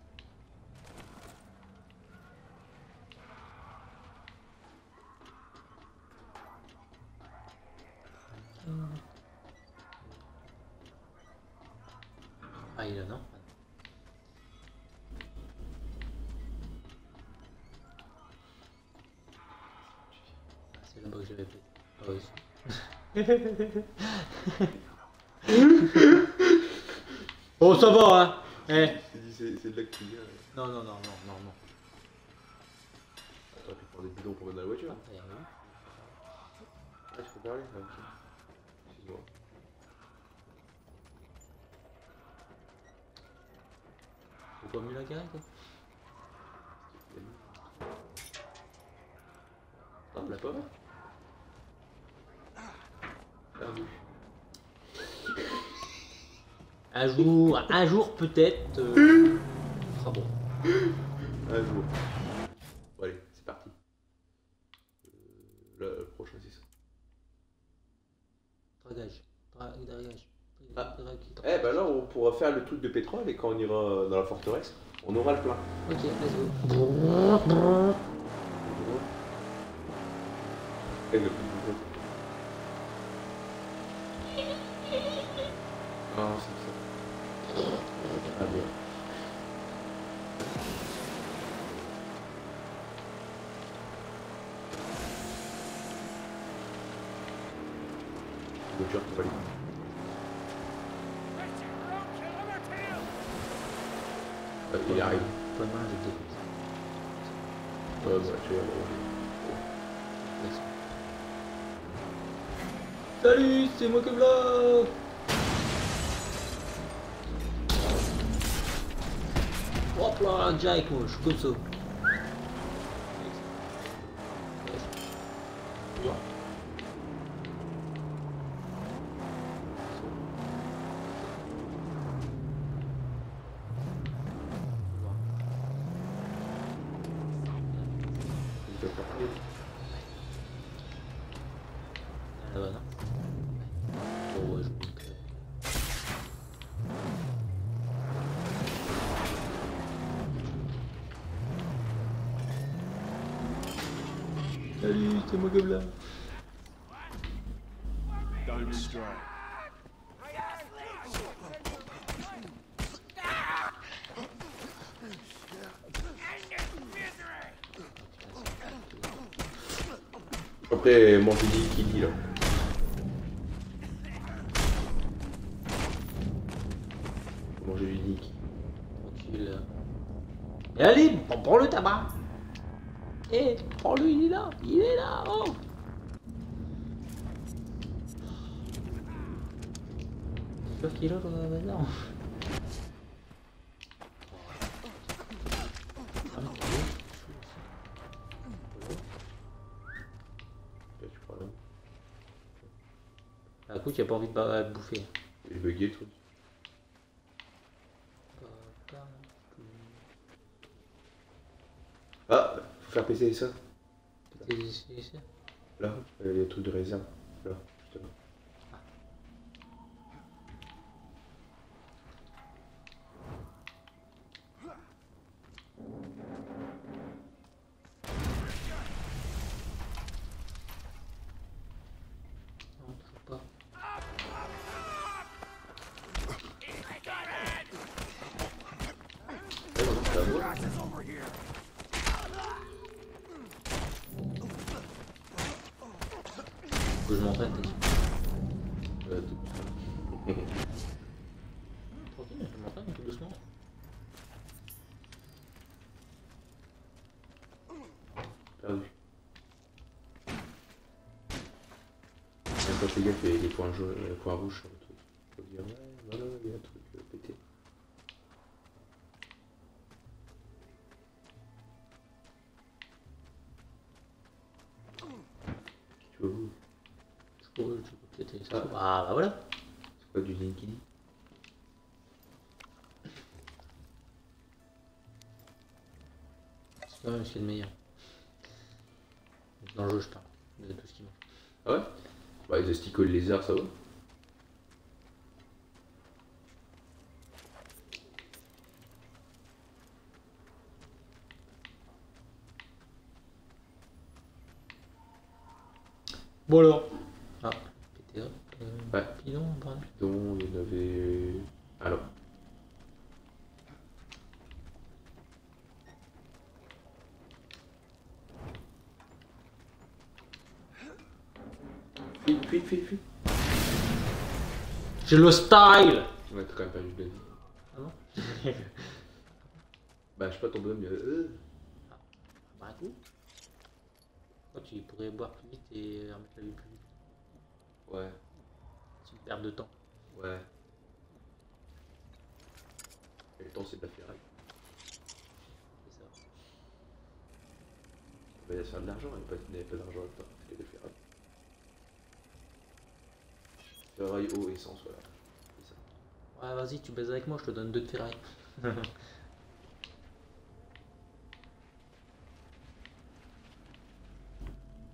Ah, il est là, non? Ah, c'est là-bas que j'avais fait. Ah oui. Oh, ça va, hein? Eh. C'est c'est de là que tu viens. Non, non, non, non, non, non. Attends, tu prends des bidons pour mettre dans la voiture. Ah, il y a rien. Ah, tu peux parler? Ah, ok. Excuse-moi. Faut pas mieux la carré, quoi. Non, la pomme. Perdu. Un jour, un jour peut-être. Euh... ce sera bon. Un jour. Bon, allez, c'est parti. Euh, là, le prochain, c'est ça. Dragage. Dra- Dragage. Ah. Eh ben là, on pourra faire le truc de pétrole et quand on ira dans la forteresse, on aura le plein. Ok, let's go. Et le... Non, c'est ça. Ah bien. Voiture qui va aller. Euh, il arrive. Pas mal, je dégoûte. Ouais, bah, tu vas Salut, c'est moi comme là. Hop là, Jack, moi, je suis comme ça. Ah bah non. Bon, ouais, je pense que... Salut, c'est moi comme là. Don't stray. Après, manger des qui dit là. Manger du nick. Tranquille. Et allez, prends le tabac. Eh, prends-le, il est là, il est là, oh. C'est sûr qu'il est là dans la bazar. Ah, écoute, il a pas envie de ba- de bouffer. Il est bugué le truc. Ah, faut faire passer ça. C'est ici, ici. Là, il y a le truc de réserve. Là, justement. Non, toujours pas. Ouais, non, c'est à moi. Faut que je m'entraîne, t'as dit. Euh, tout ça. Tranquille, je m'entraîne tout doucement. Perdu. Même quand les gars fait les points, jaunes, les points rouges sur le truc. Faut dire, ouais, voilà, il y a un truc euh, pété. Tu vois où? Je peux, je peux péter ça. Ah bah voilà. C'est quoi du Linkini? C'est quand même ce qu'il y a de meilleur. Dans le jeu, je parle. De tout ce qui mange. Ah ouais? Bah, les asticots et le lézard, ça va? Bon alors. Ah, pété hop. Euh, Ouais. Bidon, pardon. Bidon, il y en avait. Alors. Fuis, fuis, fuis, fuis. J'ai le style. Ouais, t'as quand même perdu de la vie. Ah non. Bah, je sais pas, ton bonhomme, il y a. Euh... Bah un coup. Oh, tu pourrais boire plus vite et remettre la vie plus vite. Ouais, C'est une perte de temps. ouais. Et le temps, c'est de la ferraille. C'est ça. Bah, il y a ça de l'argent, il n'y avait pas, il y avait pas d'argent là-dedans, c'était de la ferraille. Ferraille, eau, essence, voilà. C'est ça. Ouais, vas-y, tu baises avec moi, je te donne deux de ferraille.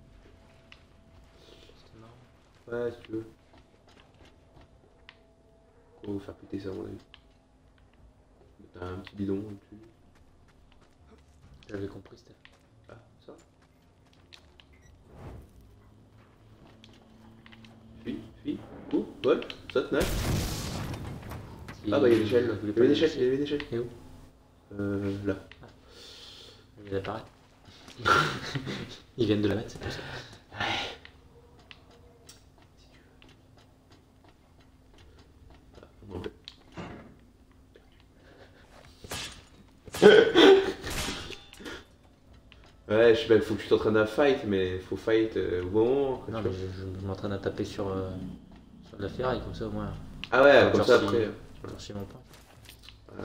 C'était marrant. Ouais, si tu veux. faire péter ça à mon avis. T'as un petit bidon au-dessus. J'avais compris, Steph. Ah, ça. Fuis, fuis, cours, vole, saute, nage. Ah bah il y a l'échelle, il y avait une échelle, il y avait une échelle. Et où? Euh, là. Ah. Il apparaît. Ils viennent de la mettre, c'est pour ça. Ouais. Ouais, je sais pas, il faut que tu t'entraînes à fight, mais faut fight euh, au bon moment. Non, mais je, je m'entraîne à taper sur, euh, sur de la ferraille, comme ça au moins. Ah ouais, Genre comme ça si- après. Genre si mon point. Ouais.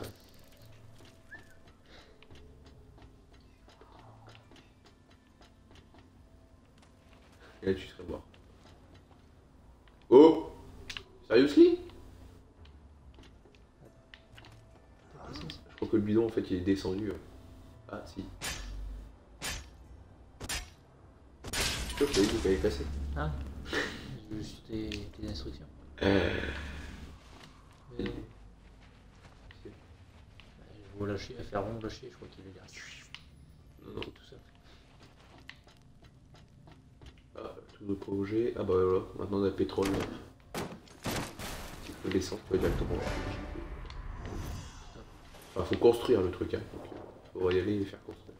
Et là, tu serais mort. Oh! Seriously? Je crois que le bidon en fait il est descendu. Ah si. Je crois que je t'avais dit qu'il fallait passer. Ah, j'ai juste des, des instructions. Euh... Mais... Je vais lâcher, à faire rond, lâcher, je crois qu'il veut dire. Non, non. Tout ça. Ah, tout le projet. Ah bah voilà, maintenant on a le pétrole. Si tu peux descendre, tu peux directement. Enfin, faut construire le truc, hein. Donc, faut y aller et faire construire.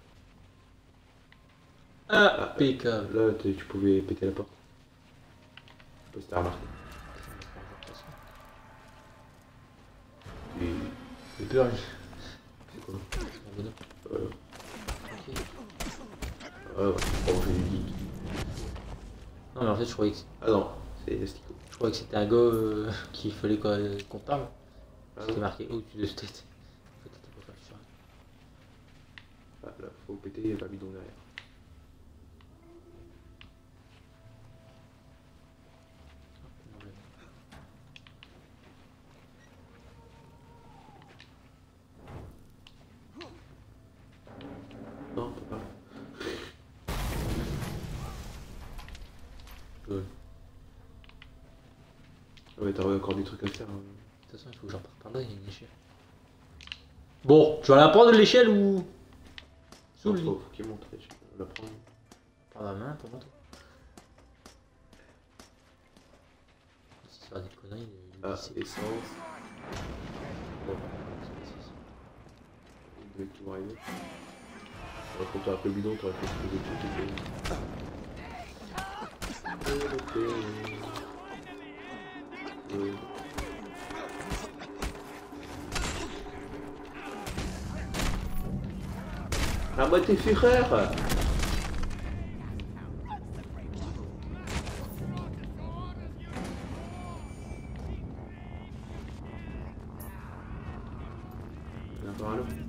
Ah, impeccable. Là, tu pouvais péter la porte. Je sais pas si t'as remarqué. Et... J'ai peur, lui. C'est quoi? Un bonhomme. Voilà. Ok. Ah ouais, oh, j'ai du geek. Non, mais en fait, je croyais que, Ah non, c'est Elastico. je croyais que c'était un gars euh, qu'il fallait qu'on qu'on parle. Ah C'était non. marqué au-dessus de cette tête. En fait, t'étais pas sûr. Ah, là, faut péter, il y a pas bidon derrière. Non, on peut pas. Ouais. Ah ouais, t'as encore des trucs à faire. Hein. De toute façon, il faut que j'en parte par là, il y a une échelle. Bon, tu vas la prendre l'échelle ou. Sous Non, le lit. faut, faut qu'il monte, je vais la prendre. Prends la main pour monter. Si ça va des conneries, de Ah, glisser. essence. Bon, il devait tout arriver. Alors, quand t'aurais pris le bidon, t'aurais fait ce que des trucs. Euh... Ah bah t'es frère. Il y en a encore un autre.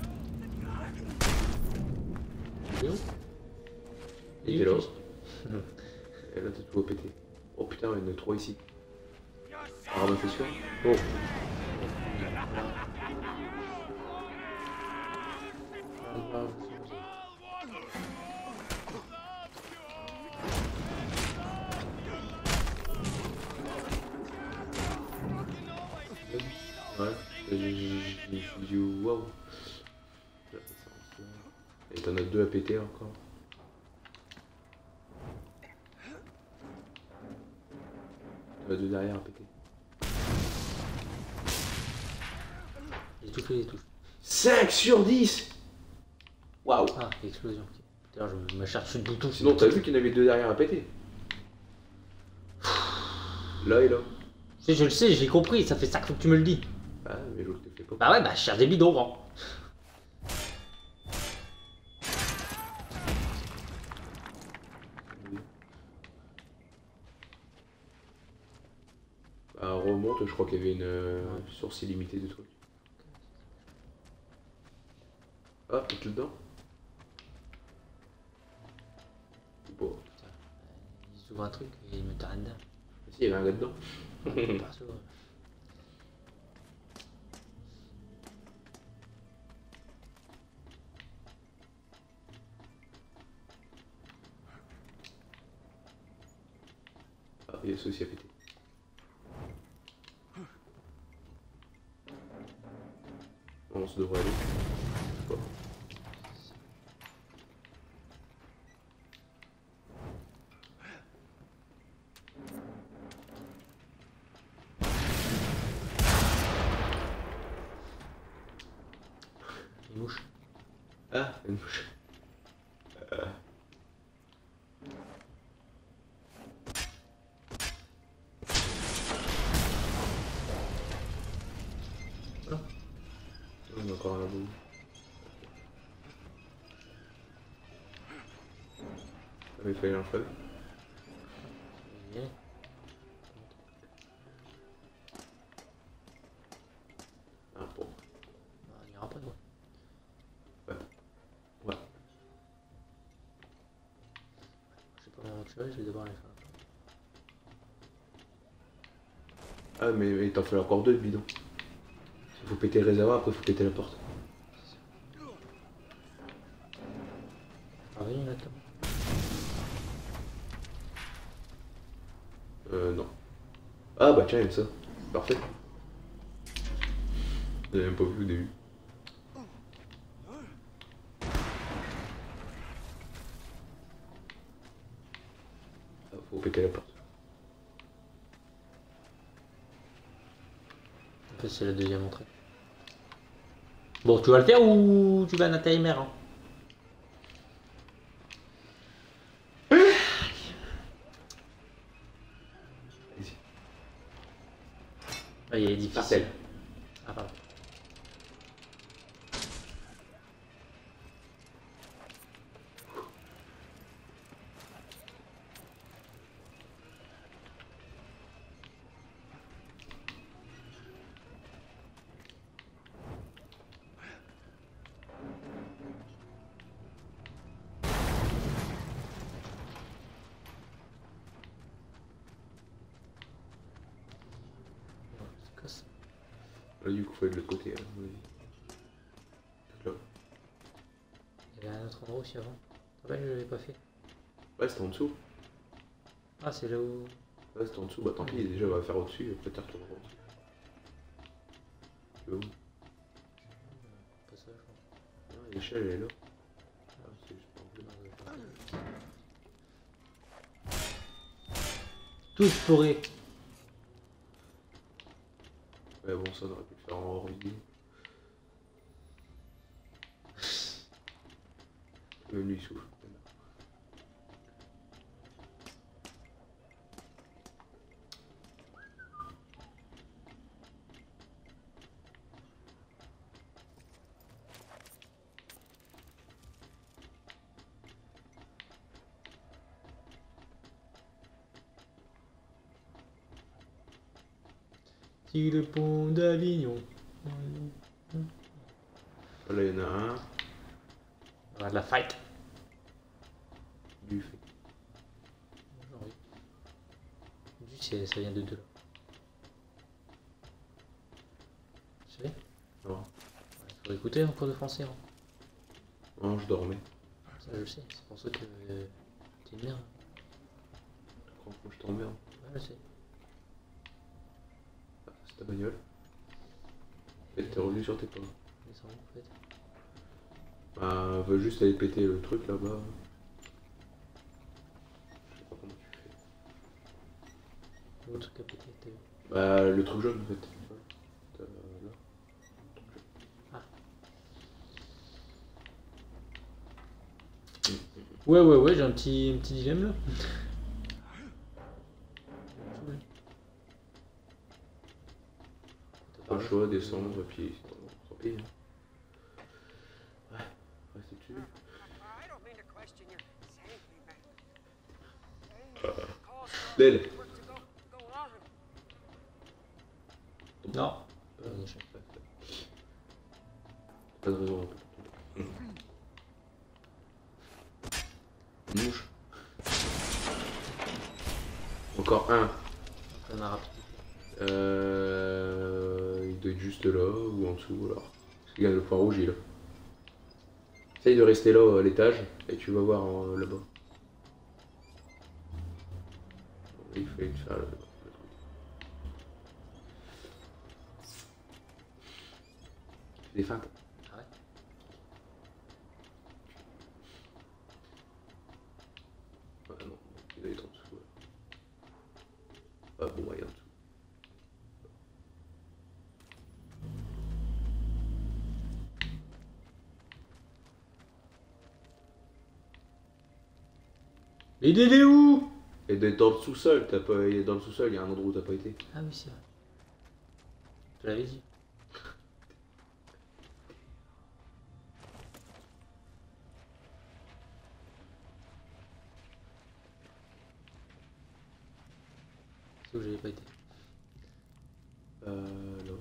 Il est où? Il est là. Et là t'as tout à péter. Oh putain, il y en a trois ici. Ah bah c'est sûr. Oh. Ouais, j'ai dit waouh. Et t'en as deux à péter encore. T'en as deux derrière à péter. J'ai tout fait les touches. cinq sur dix. Waouh. Ah, explosion. Okay. Putain, je me cherche sur le bouton. Sinon t'as vu qu'il y en avait deux derrière à péter. Là et là. Si, je le sais, j'ai compris, ça fait ça que tu me le dis. Ah mais l'autre te fait pas. Bah ouais, bah je cherche des bidons, grand. Bah remonte, je crois qu'il y avait une euh, source illimitée de trucs. Ah, t'es dedans. Bon. Putain, il s'ouvre un truc et il me tarde dedans. Si, il y avait un gars dedans. Perso, ouais. Ah, il y a ceci à péter. normalement ça devrait aller. Je sais pas. Une mouche. Ah, une mouche. Euh... Voilà. On a encore un bout. Ça avait failli un feu. Yeah. Ah bon. Bah, il n'y aura pas de voix. Ouais. Ouais. Je sais pas comment tuer, je vais devoir les faire. Ah mais, mais t'en fais encore deux de bidons. Il faut péter le réservoir, après il faut péter la porte. Ah oui, là-dedans. Euh non. Ah bah tiens, il y a ça. Parfait. J'avais même pas vu au début. Ah, faut péter la porte. En fait, c'est la deuxième entrée. Bon, tu vas le faire ou tu vas à l'intérimaire hein? Vas-y. Ah, il est difficile. Parcelle. Ah, pardon. C'est quoi ça? Là du coup faut aller de l'autre côté. Hein, oui. Là. Il y avait un autre endroit aussi avant. Ah ouais, je l'avais pas fait. Ouais c'était en dessous. Ah, c'est là où... Ouais c'était en dessous. Bah tant pis déjà on va faire au-dessus et après tu retourneras au-dessus. Tu vas où? Pas ça, je crois. Non, l'échelle elle est là. Ah, c'est juste pas en bleu. Tout exploré. Ouais bon ça on aurait pu le faire en hors vidéo. Même lui il souffle. Si le pont d'Avignon. Là il y en a un. On a de la fight. Du fait. Genre, oui. Du, c'est- ça vient de deux là. Tu sais? Non. Ouais, faut écouter en cours de français. Hein. Non je dormais. Ça, je le sais. C'est pour ça que euh, t'es une merde. Tu crois que je t'emmerde? Ouais, je sais. Ah, c'est ta bagnole. Et t'es revenu sur tes pas. Mais ça va, en fait. Bah va juste aller péter le truc là-bas. Je sais pas comment tu fais. Le truc à péter, t'as vu? Bah le truc jaune en fait. Ouais. T'as- Là. Ah. Ouais, ouais, ouais, j'ai un petit, un petit dilemme là. Pas le choix, descendre et puis tant pis. Hein. Ouais, reste dessus. I don't mean to question your sanity, man. Calls for L'aile. work to go, go on. Non. Euh, Pas de raison. Hum. Une mouche. Encore un. On a rapide. Euh, il doit être juste là ou en dessous alors. Parce qu'il y a le point rouge il est là. Essaye de rester là à l'étage et tu vas voir euh, là-bas. Il fallait te faire le, le truc. Fais des feintes. Mais il est où? Et d'être dans le sous-sol, t'as pas... il est dans le sous-sol, il y a un endroit où t'as pas été. Ah oui, c'est vrai. Je te l'avais dit. C'est où j'avais pas été. Euh... là.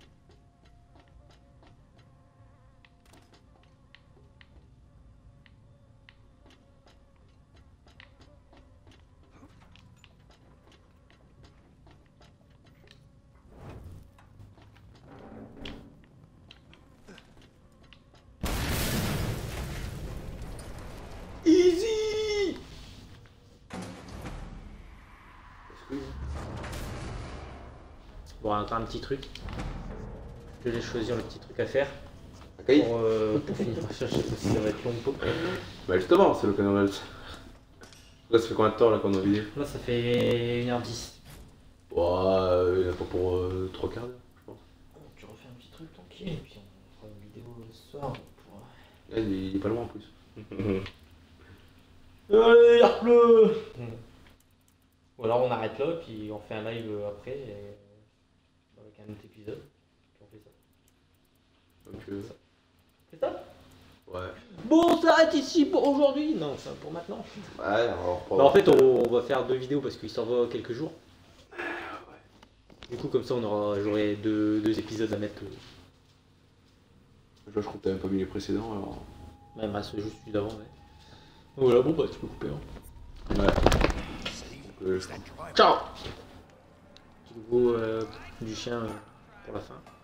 Easy. Bon, encore un petit truc. Je vais choisir le petit truc à faire. Okay. Pour, euh, pour finir. Je sais pas si ça va être long ou pas. Bah justement, c'est le canal. Là, ça fait combien de temps là qu'on a vidé? Là, ça fait une heure dix. Ouais, euh, il n'y en a pas pour euh, trois quarts d'heure, je pense. Tu refais un petit truc tranquille et puis on fera une vidéo ce soir. Pour... Là, il, est, il est pas loin en plus. Allez, il pleut. Ou alors on arrête là, puis on fait un live après, et... avec un autre épisode, puis on fait ça. Donc, euh... C'est ça? Ouais. Bon, on s'arrête ici pour aujourd'hui. Non, enfin pour maintenant. Ouais, alors... Bah, en fait, on, on va faire deux vidéos parce qu'il s'en va quelques jours. Du coup, comme ça, on aura, j'aurai deux, deux épisodes à mettre. Je crois que t'as même pas mis les précédents alors. Ouais, il me reste juste celui d'avant, ouais. Voilà, bon, bah tu peux couper. Hein. Ouais. Donc, euh, je... Ciao! Petit logo euh, du chien euh, pour la fin.